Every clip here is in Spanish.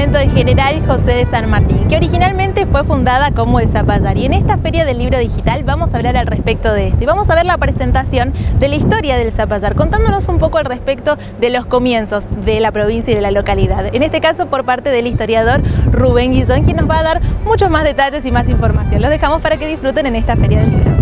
corregimiento de General José de San Martín, que originalmente fue fundada como el Zapallar. Y en esta Feria del Libro Digital vamos a hablar al respecto de esto. Y vamos a ver la presentación de la historia del Zapallar, contándonos un poco al respecto de los comienzos de la provincia y de la localidad. En este caso por parte del historiador Rubén Guillón, quien nos va a dar muchos más detalles y más información. Los dejamos para que disfruten en esta Feria del Libro.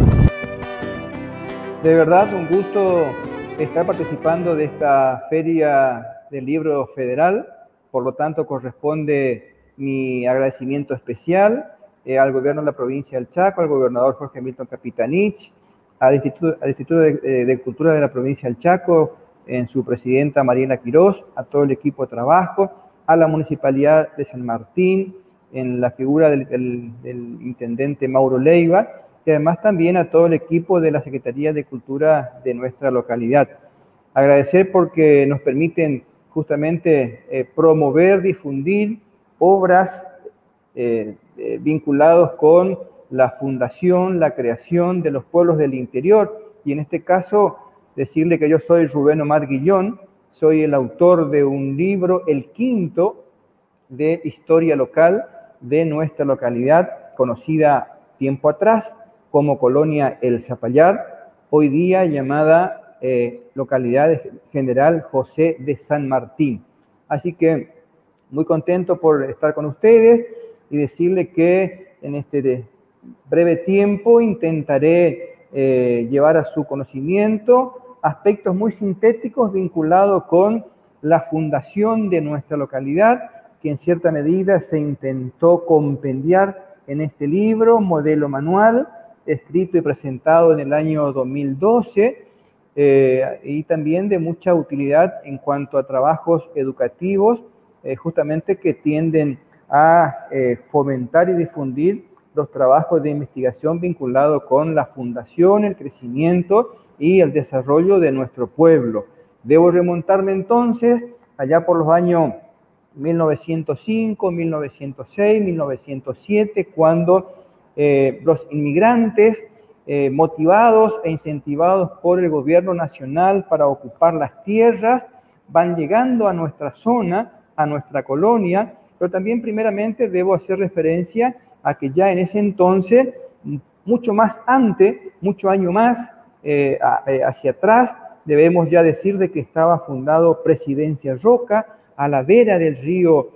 De verdad, un gusto estar participando de esta Feria del Libro Federal. Por lo tanto, corresponde mi agradecimiento especial al gobierno de la provincia del Chaco, al gobernador Jorge Milton Capitanich, al Instituto de Cultura de la provincia del Chaco, en su presidenta Mariela Quiroz, a todo el equipo de trabajo, a la Municipalidad de San Martín, en la figura del intendente Mauro Leiva, y además también a todo el equipo de la Secretaría de Cultura de nuestra localidad. Agradecer porque nos permiten justamente promover, difundir obras vinculados con la fundación, la creación de los pueblos del interior, y en este caso decirle que yo soy Rubén Omar Guillón, soy el autor de un libro, el quinto, de historia local de nuestra localidad, conocida tiempo atrás como Colonia El Zapallar, hoy día llamada localidad General José de San Martín. Así que muy contento por estar con ustedes y decirle que en este breve tiempo intentaré llevar a su conocimiento aspectos muy sintéticos vinculados con la fundación de nuestra localidad, que en cierta medida se intentó compendiar en este libro, modelo manual, escrito y presentado en el año 2012, y también de mucha utilidad en cuanto a trabajos educativos, justamente que tienden a fomentar y difundir los trabajos de investigación vinculados con la fundación, el crecimiento y el desarrollo de nuestro pueblo. Debo remontarme entonces allá por los años 1905, 1906, 1907, cuando los inmigrantes motivados e incentivados por el gobierno nacional para ocupar las tierras, van llegando a nuestra zona, a nuestra colonia, pero también primeramente debo hacer referencia a que ya en ese entonces, mucho más antes, mucho año más hacia atrás, debemos ya decir de que estaba fundado Presidencia Roca, a la vera del río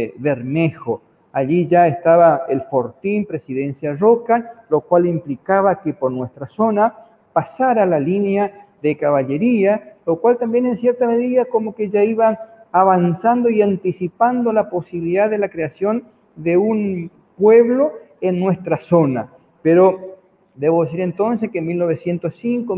Bermejo. Allí ya estaba el fortín Presidencia Roca, lo cual implicaba que por nuestra zona pasara la línea de caballería, lo cual también en cierta medida como que ya iba avanzando y anticipando la posibilidad de la creación de un pueblo en nuestra zona. Pero debo decir entonces que en 1905,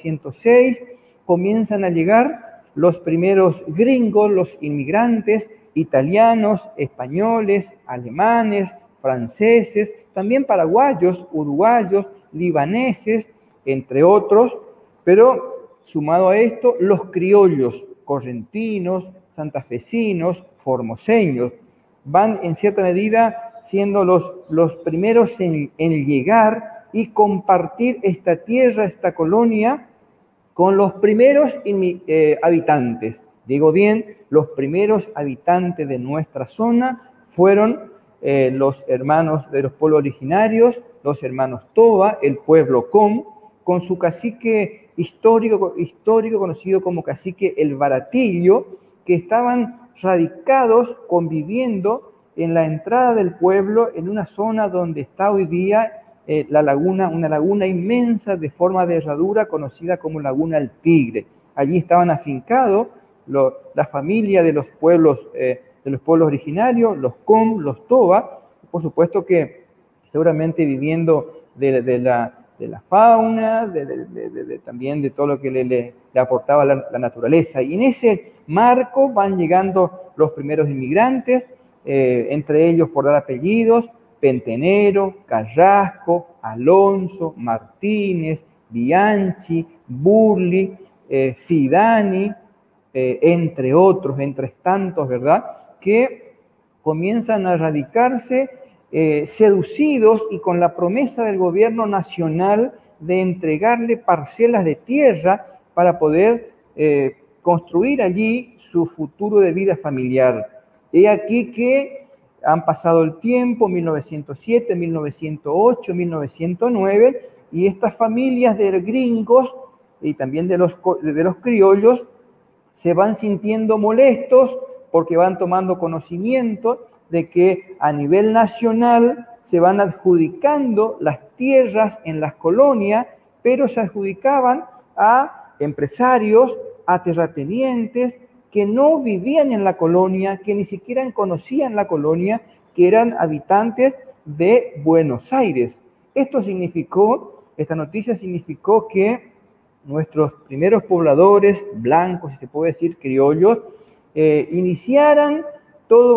1906 comienzan a llegar los primeros gringos, los inmigrantes, italianos, españoles, alemanes, franceses, también paraguayos, uruguayos, libaneses, entre otros, pero sumado a esto, los criollos correntinos, santafesinos, formoseños, van en cierta medida siendo los primeros en llegar y compartir esta tierra, esta colonia, con los primeros habitantes. Digo bien, los primeros habitantes de nuestra zona fueron los hermanos de los pueblos originarios, los hermanos Toba, el pueblo con su cacique histórico conocido como cacique El Baratillo, que estaban radicados, conviviendo en la entrada del pueblo, en una zona donde está hoy día la laguna, una laguna inmensa de forma de herradura conocida como Laguna El Tigre. Allí estaban afincados la familia de los pueblos originarios, los los Toba, por supuesto que seguramente viviendo de la fauna, también de todo lo que le aportaba la naturaleza. Y en ese marco van llegando los primeros inmigrantes, entre ellos, por dar apellidos, Pentenero, Carrasco, Alonso, Martínez, Bianchi, Burli, Fidani, entre otros, entre tantos, ¿verdad?, que comienzan a radicarse seducidos y con la promesa del gobierno nacional de entregarle parcelas de tierra para poder construir allí su futuro de vida familiar. He aquí que han pasado el tiempo, 1907, 1908, 1909, y estas familias de gringos y también de los criollos se van sintiendo molestos porque van tomando conocimiento de que a nivel nacional se van adjudicando las tierras en las colonias, pero se adjudicaban a empresarios, a terratenientes que no vivían en la colonia, que ni siquiera conocían la colonia, que eran habitantes de Buenos Aires. Esta noticia significó que nuestros primeros pobladores, blancos, si se puede decir, criollos, iniciaran toda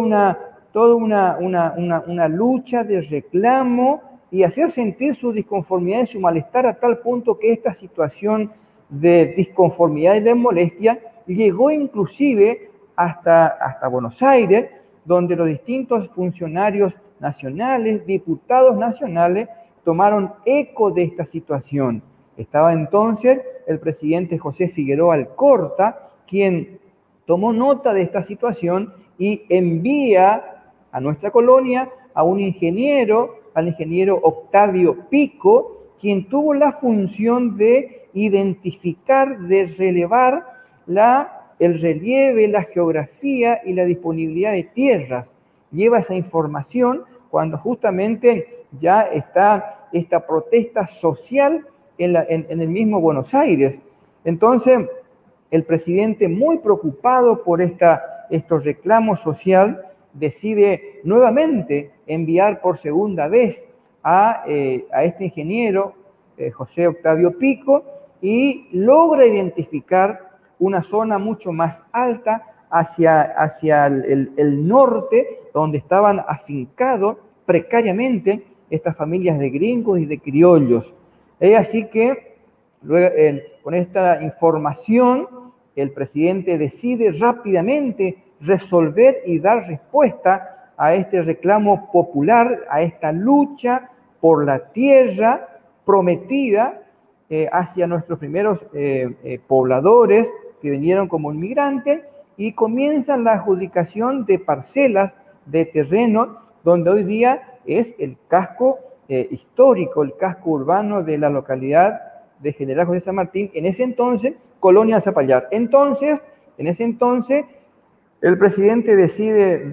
una lucha de reclamo y hacer sentir su disconformidad y su malestar a tal punto que esta situación de disconformidad y de molestia llegó inclusive hasta Buenos Aires, donde los distintos funcionarios nacionales, diputados nacionales, tomaron eco de esta situación. Estaba entonces el presidente José Figueroa Alcorta, quien tomó nota de esta situación y envía a nuestra colonia a un ingeniero, al ingeniero Octavio Pico, quien tuvo la función de identificar, de relevar el relieve, la geografía y la disponibilidad de tierras. Lleva esa información cuando justamente ya está esta protesta social en el mismo Buenos Aires. Entonces, el presidente, muy preocupado por estos reclamos sociales, decide nuevamente enviar por segunda vez a este ingeniero, José Octavio Pico, y logra identificar una zona mucho más alta hacia el norte, donde estaban afincados precariamente estas familias de gringos y de criollos. Es así que luego, con esta información, el presidente decide rápidamente resolver y dar respuesta a este reclamo popular, a esta lucha por la tierra prometida hacia nuestros primeros pobladores que vinieron como inmigrantes, y comienzan la adjudicación de parcelas de terreno donde hoy día es el casco histórico, el casco urbano de la localidad de General José San Martín, en ese entonces, Colonia del Zapallar. Entonces, en ese entonces, el presidente decide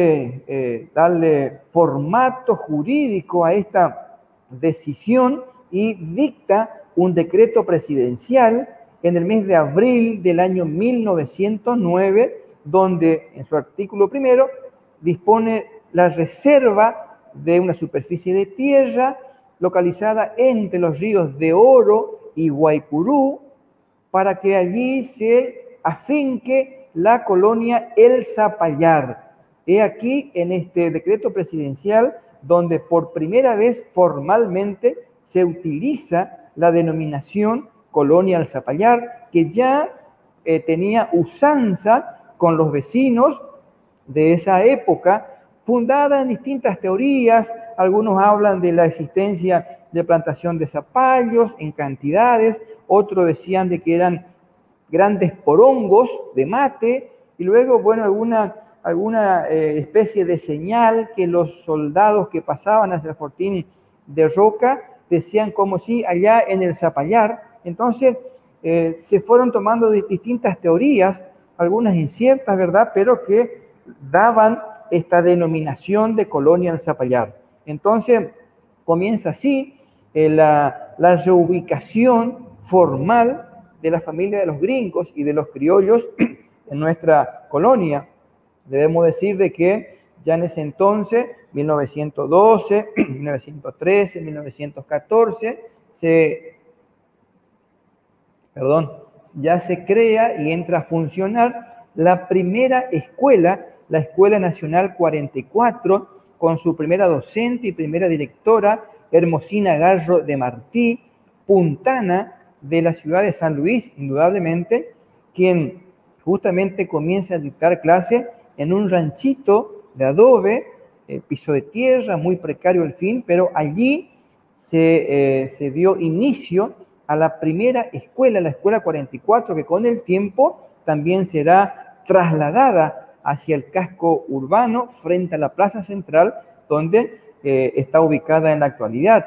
darle formato jurídico a esta decisión y dicta un decreto presidencial en el mes de abril del año 1909, donde en su artículo primero dispone la reserva de una superficie de tierra localizada entre los ríos de Oro y Guaycurú, para que allí se afinque la colonia El Zapallar. He aquí en este decreto presidencial donde por primera vez formalmente se utiliza la denominación Colonia El Zapallar, que ya tenía usanza con los vecinos de esa época, fundada en distintas teorías. Algunos hablan de la existencia de plantación de zapallos en cantidades, otros decían de que eran grandes porongos de mate, y luego, bueno, alguna especie de señal que los soldados que pasaban hacia el fortín de Roca decían como si allá en el Zapallar. Entonces, se fueron tomando distintas teorías, algunas inciertas, ¿verdad?, pero que daban esta denominación de Colonia El Zapallar. Entonces, comienza así la reubicación formal de la familia de los gringos y de los criollos en nuestra colonia. Debemos decir de que ya en ese entonces, 1912, 1913, 1914, ya se crea y entra a funcionar la primera escuela, la Escuela Nacional 44, con su primera docente y primera directora, Hermosina Garro de Martí, puntana de la ciudad de San Luis, indudablemente, quien justamente comienza a dictar clases en un ranchito de adobe, piso de tierra, muy precario al fin, pero allí se dio inicio a la primera escuela, la Escuela 44, que con el tiempo también será trasladada hacia el casco urbano frente a la plaza central, donde está ubicada en la actualidad.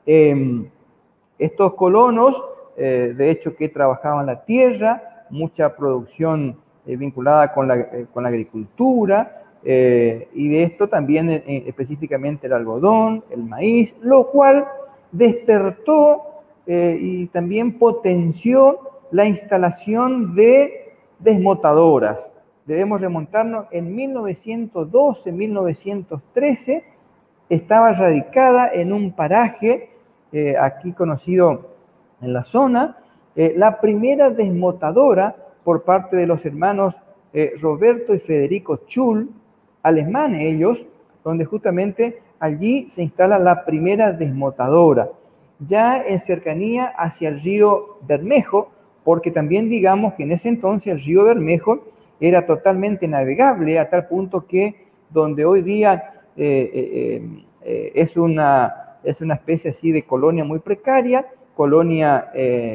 Estos colonos, de hecho, que trabajaban la tierra, mucha producción vinculada con la agricultura, y de esto también específicamente el algodón, el maíz, lo cual despertó y también potenció la instalación de desmotadoras. Debemos remontarnos en 1912, 1913, estaba radicada en un paraje aquí conocido en la zona, la primera desmotadora por parte de los hermanos Roberto y Federico Schul, alemanes ellos, donde justamente allí se instala la primera desmotadora, ya en cercanía hacia el río Bermejo, porque también digamos que en ese entonces el río Bermejo era totalmente navegable, a tal punto que donde hoy día es una especie así de colonia muy precaria, colonia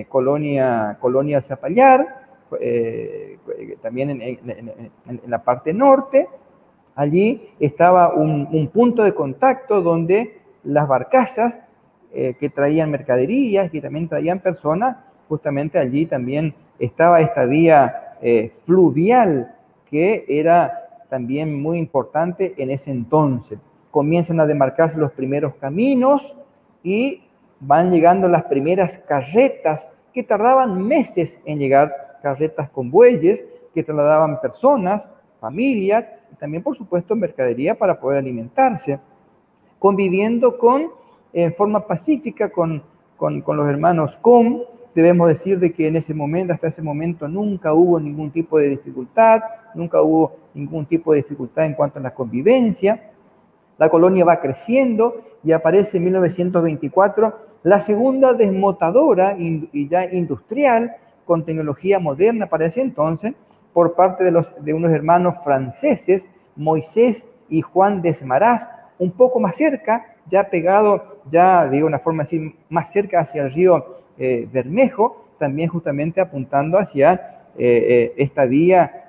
Zapallar, también en la parte norte. Allí estaba un punto de contacto donde las barcazas que traían mercaderías, que también traían personas, justamente allí también estaba esta vía fluvial que era también muy importante en ese entonces. Comienzan a demarcarse los primeros caminos y van llegando las primeras carretas que tardaban meses en llegar, carretas con bueyes que trasladaban personas, familias, y también por supuesto mercadería para poder alimentarse, conviviendo en forma pacífica con los hermanos Com. Debemos decir de que en ese momento, hasta ese momento, nunca hubo ningún tipo de dificultad, nunca hubo ningún tipo de dificultad en cuanto a la convivencia. La colonia va creciendo y aparece en 1924 la segunda desmotadora y ya industrial con tecnología moderna para ese entonces por parte de unos hermanos franceses, Moisés y Juan Desmaraz, un poco más cerca, ya pegado, ya de una forma así, más cerca hacia el río Bermejo, también justamente apuntando hacia esta vía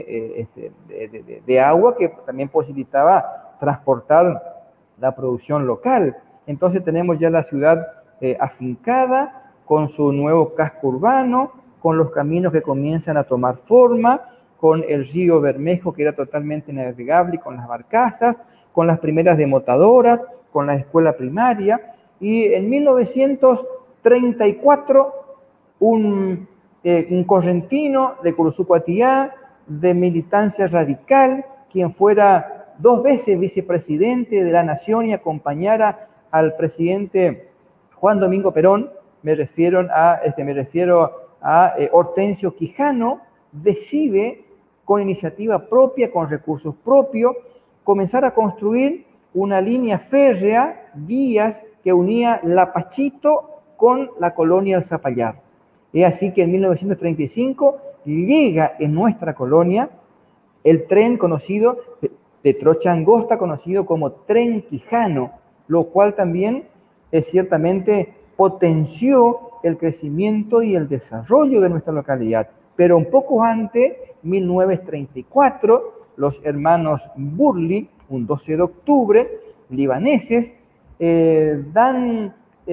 de agua que también posibilitaba transportar la producción local. Entonces tenemos ya la ciudad afincada con su nuevo casco urbano, con los caminos que comienzan a tomar forma, con el río Bermejo que era totalmente navegable, con las barcazas, con las primeras desmotadoras, con la escuela primaria, y en 1934 un correntino de Curuzucuatiá, de militancia radical, quien fuera 2 veces vicepresidente de la Nación y acompañara al presidente Juan Domingo Perón, me refiero a Hortensio Quijano, decide con iniciativa propia, con recursos propios, comenzar a construir una línea férrea, vías que unía Lapachito con la colonia El Zapallar. Es así que en 1935 llega en nuestra colonia el tren conocido de trocha angosta, conocido como Tren Quijano, lo cual también ciertamente potenció el crecimiento y el desarrollo de nuestra localidad. Pero un poco antes, 1934, los hermanos Burley, un 12 de octubre, libaneses, dan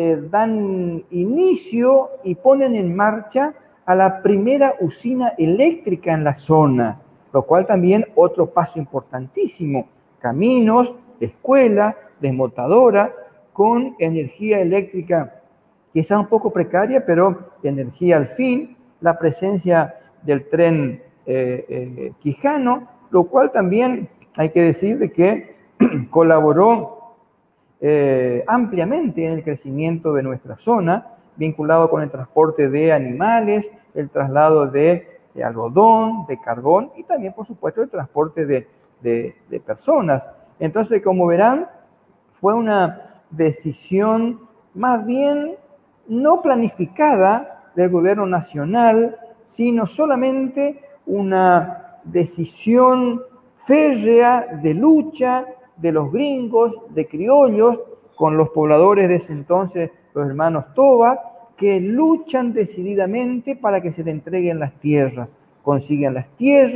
inicio y ponen en marcha a la primera usina eléctrica en la zona, lo cual también otro paso importantísimo. Caminos, escuela, desmotadora, con energía eléctrica quizá un poco precaria, pero energía al fin, la presencia del tren Quijano, lo cual también hay que decir de que colaboró ampliamente en el crecimiento de nuestra zona, vinculado con el transporte de animales, el traslado de algodón, de carbón y también, por supuesto, el transporte de personas. Entonces, como verán, fue una decisión más bien no planificada del gobierno nacional, sino solamente una decisión férrea de lucha de los gringos, de criollos, con los pobladores de ese entonces, los hermanos Toba, que luchan decididamente para que se le entreguen las tierras. Consiguen las tierras,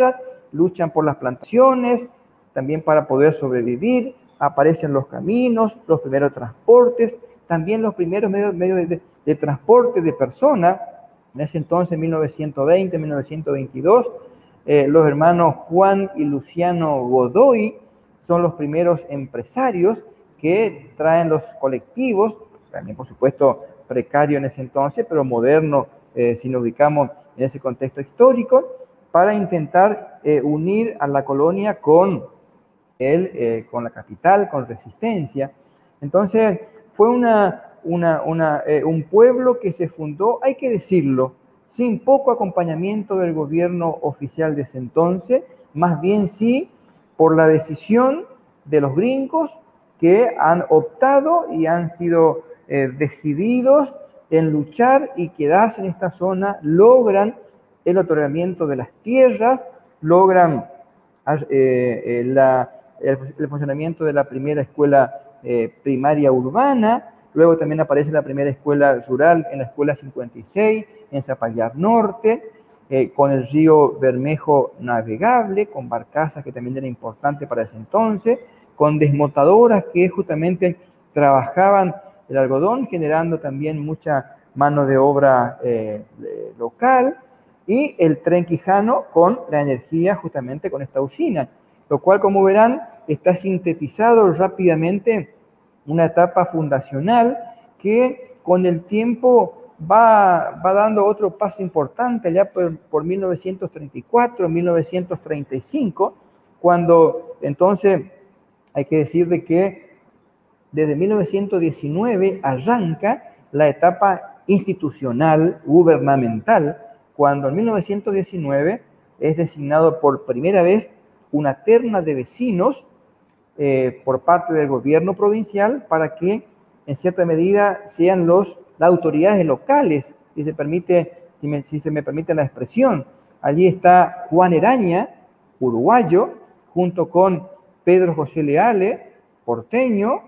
luchan por las plantaciones, también para poder sobrevivir, aparecen los caminos, los primeros transportes, también los primeros medios de transporte de personas. En ese entonces, 1920, 1922, los hermanos Juan y Luciano Godoy son los primeros empresarios que traen los colectivos, también por supuesto precario en ese entonces, pero moderno si nos ubicamos en ese contexto histórico, para intentar unir a la colonia con la capital, con Resistencia. Entonces fue un pueblo que se fundó, hay que decirlo, sin poco acompañamiento del gobierno oficial de ese entonces, más bien sí por la decisión de los gringos que han optado y han sido decididos en luchar y quedarse en esta zona, logran el otorgamiento de las tierras, logran el funcionamiento de la primera escuela primaria urbana, luego también aparece la primera escuela rural en la escuela 56, en Zapallar Norte, con el río Bermejo navegable, con barcazas que también era importante para ese entonces, con desmotadoras que justamente trabajaban el algodón, generando también mucha mano de obra local, y el Tren Quijano con la energía justamente con esta usina, lo cual, como verán, está sintetizado rápidamente una etapa fundacional que con el tiempo va dando otro paso importante ya por 1934, 1935, cuando entonces hay que decir de que desde 1919 arranca la etapa institucional, gubernamental, cuando en 1919 es designado por primera vez una terna de vecinos por parte del gobierno provincial para que en cierta medida sean las autoridades locales, si se me permite la expresión. Allí está Juan Eraña, uruguayo, junto con Pedro José Leale, porteño,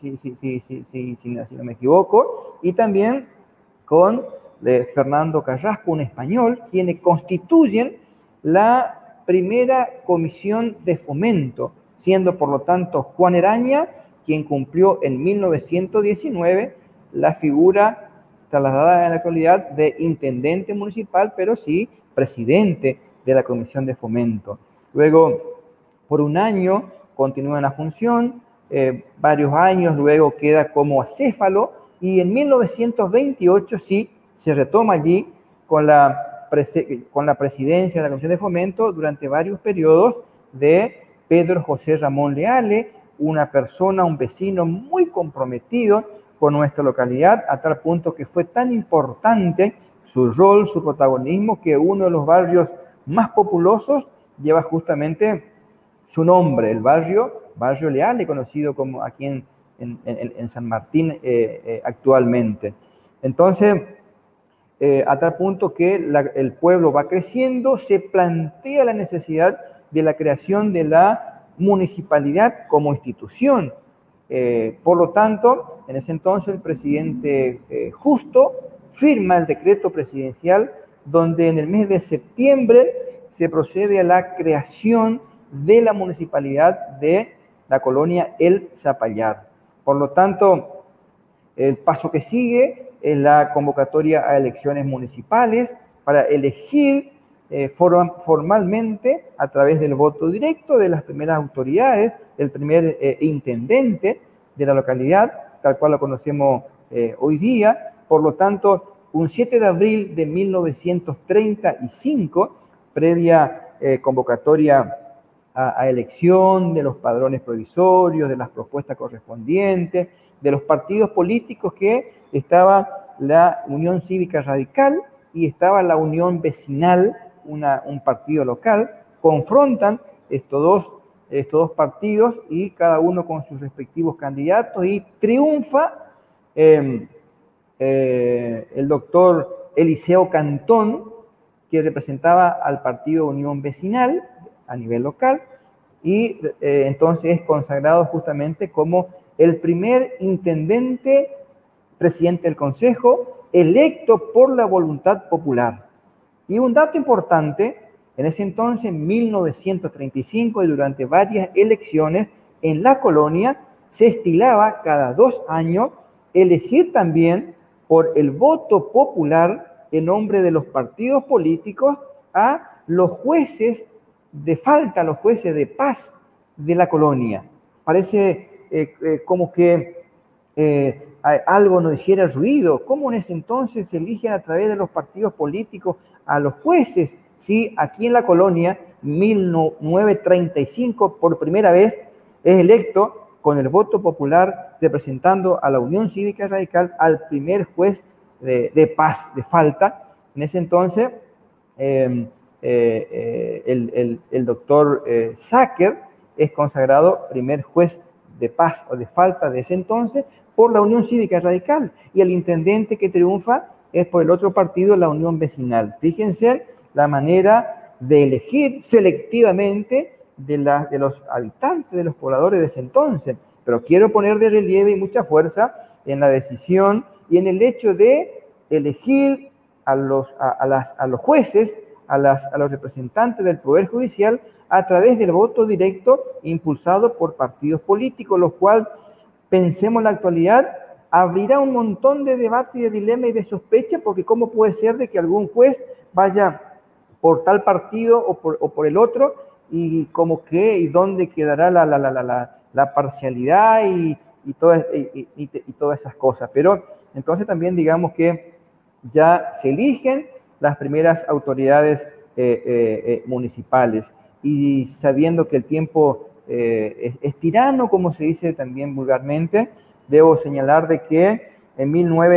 si no me equivoco, y también con Fernando Carrasco, un español, quienes constituyen la primera comisión de fomento, siendo por lo tanto Juan Eraña quien cumplió en 1919 la figura trasladada en la actualidad de intendente municipal, pero sí presidente de la comisión de fomento. Luego, por un año, continúa en la función, varios años, luego queda como acéfalo, y en 1928 sí se retoma allí con la presidencia de la comisión de fomento durante varios periodos de Pedro José Ramón Leale, una persona, un vecino muy comprometido con nuestra localidad, a tal punto que fue tan importante su rol, su protagonismo, que uno de los barrios más populosos lleva justamente su nombre, el barrio Leale, conocido como aquí en San Martín actualmente. Entonces, a tal punto que el pueblo va creciendo, se plantea la necesidad de la creación de la municipalidad como institución. Por lo tanto, en ese entonces el presidente Justo firma el decreto presidencial donde en el mes de septiembre se procede a la creación de la municipalidad de la colonia El Zapallar. Por lo tanto, el paso que sigue es la convocatoria a elecciones municipales para elegir formalmente a través del voto directo de las primeras autoridades, del primer intendente de la localidad, tal cual lo conocemos hoy día. Por lo tanto, un 7 de abril de 1935, previa convocatoria a elección de los padrones provisorios, de las propuestas correspondientes, de los partidos políticos, que estaba la Unión Cívica Radical y estaba la Unión Vecinal, un partido local, confrontan estos dos partidos y cada uno con sus respectivos candidatos, y triunfa el doctor Eliseo Cantón, que representaba al partido Unión Vecinal a nivel local, y entonces es consagrado justamente como el primer intendente, presidente del Consejo, electo por la voluntad popular. Y un dato importante En ese entonces, en 1935, y durante varias elecciones en la colonia, se estilaba cada 2 años elegir también por el voto popular en nombre de los partidos políticos a los jueces de falta, a los jueces de paz de la colonia. Parece como que algo nos hiciera ruido. ¿Cómo en ese entonces se eligen a través de los partidos políticos a los jueces? Sí, aquí en la colonia, 1935, por primera vez, es electo con el voto popular representando a la Unión Cívica Radical al primer juez de paz, de falta. En ese entonces, el doctor Sáquer es consagrado primer juez de paz o de falta de ese entonces por la Unión Cívica Radical, y el intendente que triunfa es por el otro partido, la Unión Vecinal. Fíjense la manera de elegir selectivamente de los habitantes, de los pobladores de ese entonces. Pero quiero poner de relieve y mucha fuerza en la decisión y en el hecho de elegir a los jueces, a los representantes del Poder Judicial a través del voto directo impulsado por partidos políticos, lo cual, pensemos en la actualidad, abrirá un montón de debate y de dilema y de sospecha, porque ¿cómo puede ser de que algún juez vaya por tal partido o por el otro, y como que, y dónde quedará la parcialidad y todas esas cosas? Pero entonces también digamos que ya se eligen las primeras autoridades municipales, y sabiendo que el tiempo es tirano, como se dice también vulgarmente, debo señalar de que en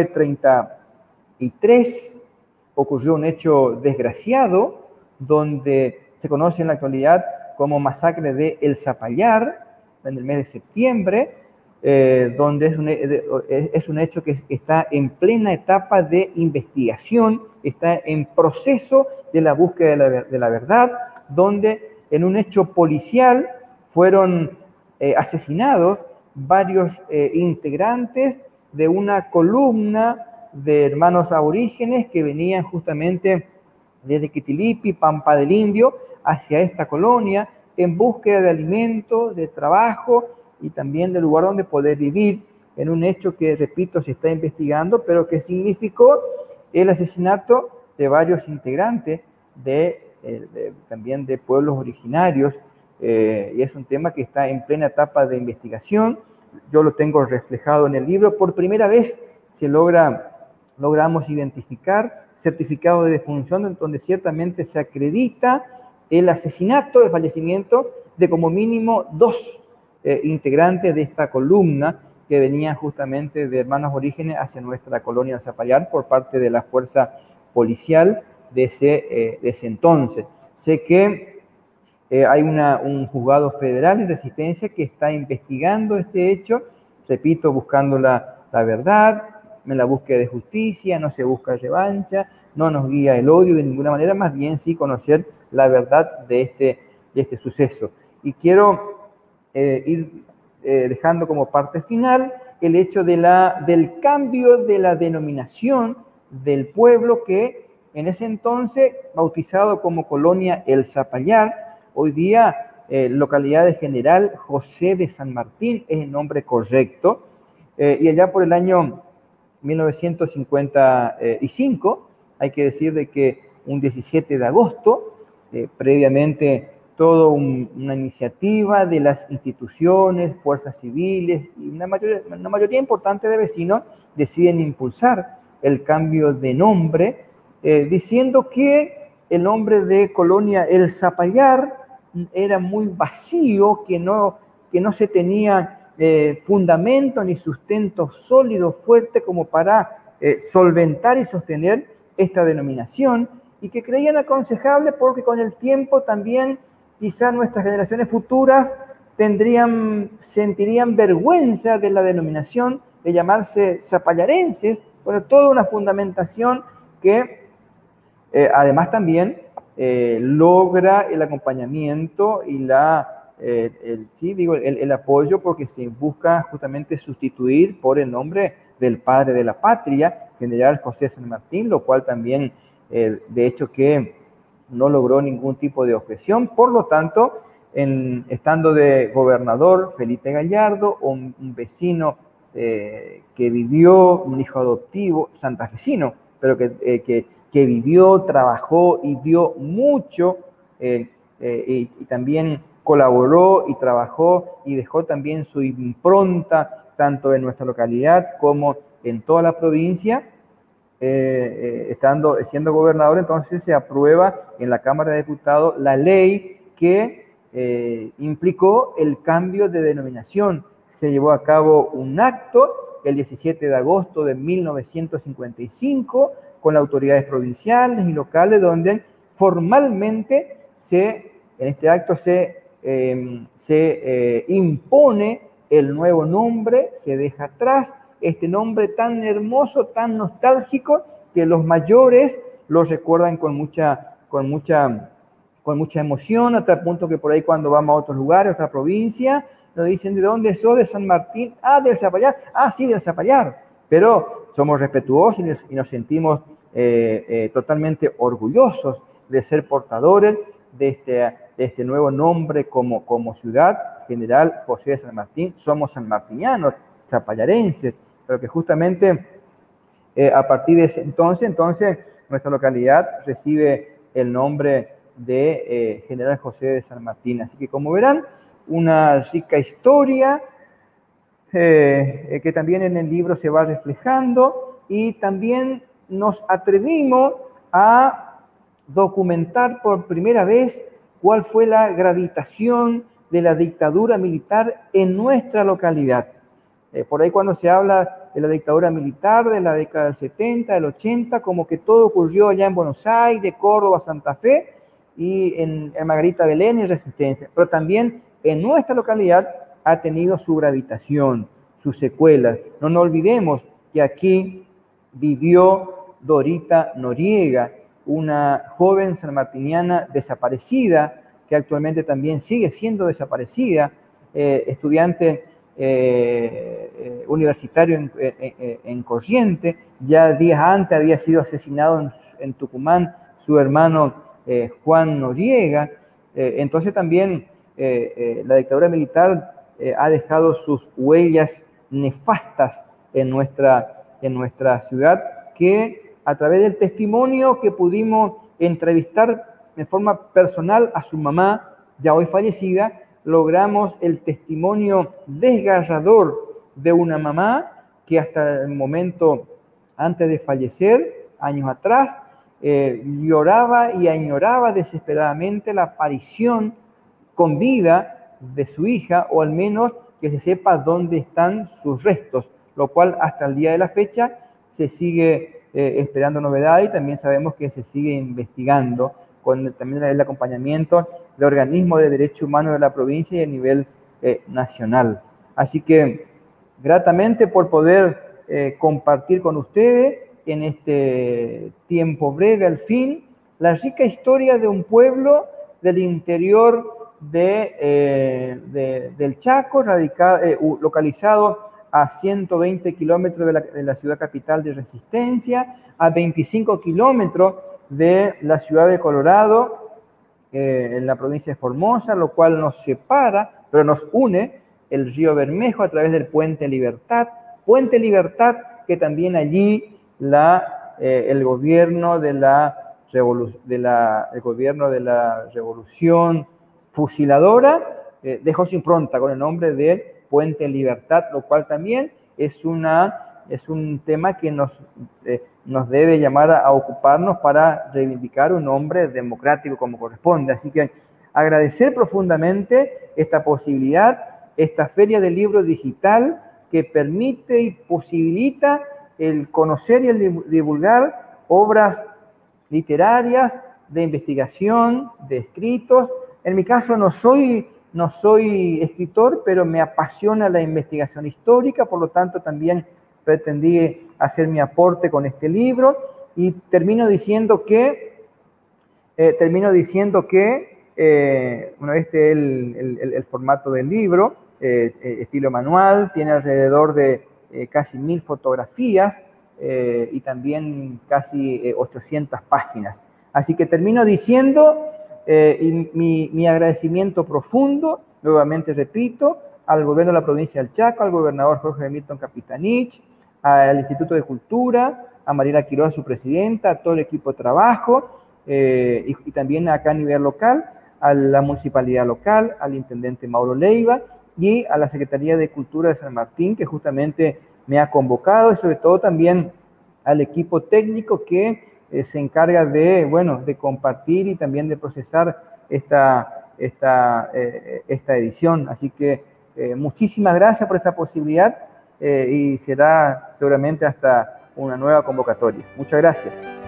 1933 ocurrió un hecho desgraciado donde se conoce en la actualidad como masacre de El Zapallar, en el mes de septiembre, donde es un hecho que está en plena etapa de investigación, está en proceso de la búsqueda de la verdad, donde en un hecho policial fueron asesinados varios integrantes de una columna de hermanos aborígenes que venían justamente desde Quitilipi, Pampa del Indio, hacia esta colonia en búsqueda de alimento, de trabajo y también del lugar donde poder vivir, en un hecho que, repito, se está investigando, pero que significó el asesinato de varios integrantes también de pueblos originarios, y es un tema que está en plena etapa de investigación. Yo lo tengo reflejado en el libro. Por primera vez logramos identificar certificados de defunción donde ciertamente se acredita el asesinato, el fallecimiento de como mínimo 2 integrantes de esta columna que venían justamente de hermanos orígenes hacia nuestra colonia de Zapallar por parte de la fuerza policial de ese entonces. Sé que hay un juzgado federal en Resistencia que está investigando este hecho, repito, buscando la verdad, en la búsqueda de justicia, no se busca revancha, no nos guía el odio de ninguna manera, más bien sí conocer la verdad de este suceso. Y quiero ir dejando como parte final el hecho del cambio de la denominación del pueblo que en ese entonces, bautizado como Colonia El Zapallar, hoy día localidad de General José de San Martín es el nombre correcto, y allá por el año 1955, hay que decir de que un 17 de agosto, previamente toda una iniciativa de las instituciones, fuerzas civiles y una mayoría importante de vecinos deciden impulsar el cambio de nombre, diciendo que el nombre de Colonia El Zapallar era muy vacío, que no se tenía fundamento ni sustento sólido, fuerte como para solventar y sostener esta denominación, y que creían aconsejable porque con el tiempo también quizás nuestras generaciones futuras sentirían vergüenza de la denominación de llamarse zapallarenses, con toda una fundamentación que además también logra el acompañamiento y el apoyo, porque se busca justamente sustituir por el nombre del padre de la patria, General José San Martín, lo cual también, de hecho, que no logró ningún tipo de objeción. Por lo tanto, estando de gobernador Felipe Gallardo, un vecino que vivió, un hijo adoptivo santafesino, pero que vivió, trabajó y dio mucho, y también colaboró y trabajó y dejó también su impronta tanto en nuestra localidad como en toda la provincia. Siendo gobernador, entonces se aprueba en la Cámara de Diputados la ley que implicó el cambio de denominación. Se llevó a cabo un acto el 17 de agosto de 1955 con las autoridades provinciales y locales, donde formalmente en este acto se impone el nuevo nombre, se deja atrás este nombre tan hermoso, tan nostálgico, que los mayores lo recuerdan con mucha emoción, hasta el punto que por ahí cuando vamos a otros lugares, a otra provincia, nos dicen: ¿de dónde sos? De San Martín. Ah, del Zapallar. Ah, sí, del Zapallar. Pero somos respetuosos y nos sentimos totalmente orgullosos de ser portadores de este nuevo nombre como ciudad, General José de San Martín. Somos sanmartinianos, zapallarenses, pero que justamente a partir de ese entonces nuestra localidad recibe el nombre de General José de San Martín. Así que, como verán, una rica historia que también en el libro se va reflejando, y también nos atrevimos a documentar por primera vez cuál fue la gravitación de la dictadura militar en nuestra localidad. Por ahí cuando se habla de la dictadura militar de la década del 70, del 80, como que todo ocurrió allá en Buenos Aires, Córdoba, Santa Fe y en Margarita Belén y Resistencia. Pero también en nuestra localidad ha tenido su gravitación, sus secuelas. No nos olvidemos que aquí vivió Dorita Noriega, una joven sanmartiniana desaparecida, que actualmente también sigue siendo desaparecida, estudiante universitario en Corrientes. Ya días antes había sido asesinado en Tucumán su hermano Juan Noriega. Entonces también la dictadura militar ha dejado sus huellas nefastas en nuestra ciudad, que a través del testimonio que pudimos entrevistar de forma personal a su mamá, ya hoy fallecida, logramos el testimonio desgarrador de una mamá que hasta el momento antes de fallecer, años atrás, lloraba y añoraba desesperadamente la aparición con vida de su hija, o al menos que se sepa dónde están sus restos, lo cual hasta el día de la fecha se sigue esperando novedades, y también sabemos que se sigue investigando con también el acompañamiento de organismos de derechos humanos de la provincia y a nivel nacional. Así que gratamente por poder compartir con ustedes en este tiempo breve al fin la rica historia de un pueblo del interior del Chaco, localizado a 120 kilómetros de la ciudad capital de Resistencia, a 25 kilómetros de la ciudad de Colorado, en la provincia de Formosa, lo cual nos separa, pero nos une el río Bermejo a través del Puente Libertad que también allí el gobierno de la revolución fusiladora dejó su impronta con el nombre de Puente Libertad, lo cual también es un tema que nos debe llamar a ocuparnos para reivindicar un nombre democrático como corresponde. Así que agradecer profundamente esta posibilidad, esta feria del libro digital que permite y posibilita el conocer y el divulgar obras literarias, de investigación, de escritos. En mi caso no soy escritor, pero me apasiona la investigación histórica, por lo tanto también pretendí hacer mi aporte con este libro, y termino diciendo que bueno, este es el formato del libro, estilo manual, tiene alrededor de casi 1000 fotografías y también casi 800 páginas. Así que termino diciendo mi agradecimiento profundo, nuevamente repito, al gobierno de la provincia del Chaco, al gobernador Jorge Milton Capitanich, al Instituto de Cultura, a Mariela Quiroga, su presidenta, a todo el equipo de trabajo, y también acá a nivel local, a la municipalidad local, al intendente Mauro Leiva y a la Secretaría de Cultura de San Martín, que justamente me ha convocado, y sobre todo también al equipo técnico que se encarga de, bueno, de compartir y también de procesar esta edición. Así que muchísimas gracias por esta posibilidad y será seguramente hasta una nueva convocatoria. Muchas gracias.